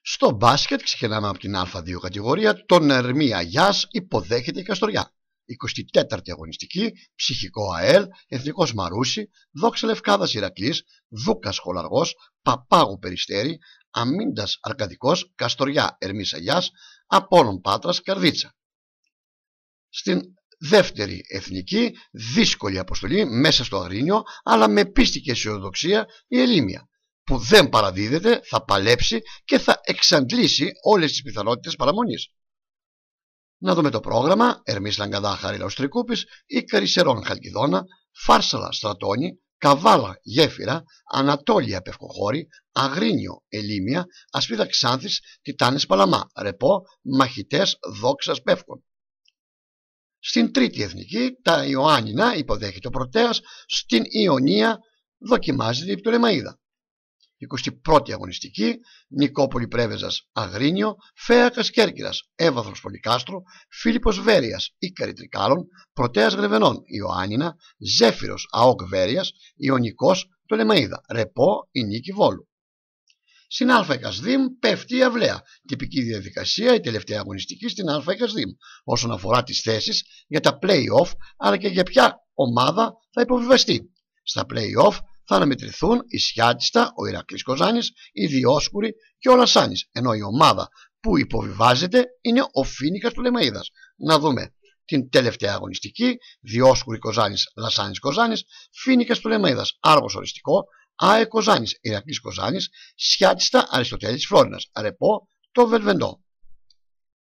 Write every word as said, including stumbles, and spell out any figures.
Στο μπάσκετ ξεκινάμε από την Α δύο κατηγορία. Τον Ερμή Αγιάς υποδέχεται η Καστοριά. εικοστή τέταρτη αγωνιστική, Ψυχικό ΑΕΛ, Εθνικός Μαρούσι, Δόξα Λευκάδας Ηρακλής, Δούκας Χολαργός, Παπάγου Περιστέρι, Αμίντας Αρκαδικός, Καστοριά Ερμής Αγιάς, Απόλλων Πάτρας Καρδίτσα. Στην δεύτερη εθνική, δύσκολη αποστολή μέσα στο Αγρίνιο, αλλά με πίστη και αισιοδοξία η Ελίμια, που δεν παραδίδεται, θα παλέψει και θα εξαντλήσει όλες τις πιθανότητες παραμονής. Να δούμε το πρόγραμμα. Ερμής Λαγκαδά Χαρίλαος Τρικούπης, Ίκαρη Σερών Χαλκιδόνα, Φάρσαλα Στρατώνη, Καβάλα Γέφυρα, Ανατόλια Πευκοχώρη, Αγρίνιο Ελίμια, Ασπίδα Ξάνθης, Τιτάνες Παλαμά, Ρεπό, Μαχητές Δόξας Πεύκων. Στην τρίτη εθνική, τα Ιωάννινα υποδέχεται ο Πρωτέας, στην Ιωνία δοκιμάζεται η Πτολεμαΐδα. εικοστή πρώτη αγωνιστική, Νικόπολη Πρέβεζας Αγρίνιο, Φέακας Κέρκυρας, Έβαθρος Πολυκάστρο, Φίλιππος Βέρειας Ίκαρη Τρικάλων, Πρωτέας Γρεβενών Ιωάννινα, Ζέφυρος ΑΟΚ Βέρειας, Ιωνικός Πτολεμαΐδα, Ρεπό η Νίκη Βόλου. Στην ΑΕΚΑΣΔΙΜ πέφτει η αυλαία. Τυπική διαδικασία, η τελευταία αγωνιστική στην ΑΕΚΑΣΔΙΜ όσον αφορά τις θέσεις για τα play-off, αλλά και για ποια ομάδα θα υποβιβαστεί. Στα play-off θα αναμετρηθούν η Σιάτιστα, ο Ηρακλής Κοζάνης, η Διόσκουρη και ο Λασάνης, ενώ η ομάδα που υποβιβάζεται είναι ο Φοίνικας του Λεμαΐδας. Να δούμε την τελευταία αγωνιστική, Διόσκουρη Κοζάνης, Λασάνης Κοζάνης, Φοίνικας του Λεμαΐδας, Άργος Οριστικό, ΑΕ Κοζάνης, Ηρακλής Κοζάνης, Σιάτιστα Αριστοτέλης Φλόρινας, Ρεπό το Βελβεντό.